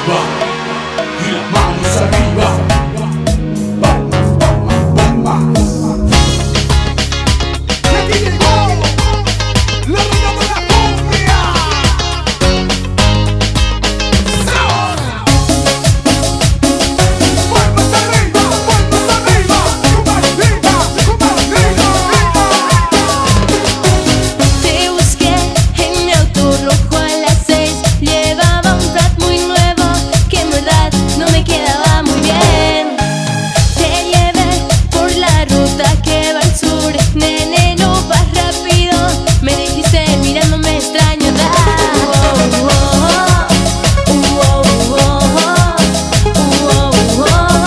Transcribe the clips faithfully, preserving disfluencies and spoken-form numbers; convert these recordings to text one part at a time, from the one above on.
arriba y las manos arriba. Palmas, palmas, palmas. Y aquí llegó la reina de la cumbia. Palmas arriba, palmas arriba. Como arriba, como arriba. Te busqué en mi auto rojo a las seis. Llevaba un Prat muy nuevo que en verdad no me quedaba muy bien. Te llevé por la ruta que va al sur. Nene, no vas rápido, me dijiste mirándome extraño. Da. Oh, oh, oh, oh, oh, oh, oh,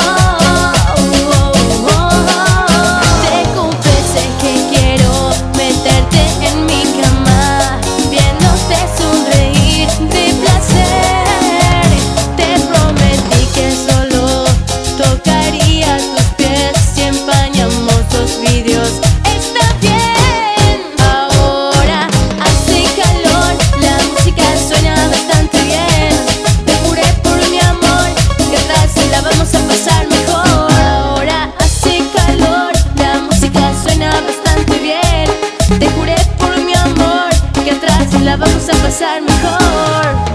oh, oh. Te confesé que quiero meterte en mi cama, viéndote sonreír de placer. Te prometí que solo tocaría tus pies si empañamos los vidrios. Está bien, ahora hace calor, la música suena bastante bien. Te juré por mi amor que atrás la vamos a pasar mejor. Ahora hace calor, la música suena bastante bien. Te juré por mi amor que atrás la vamos a pasar mejor.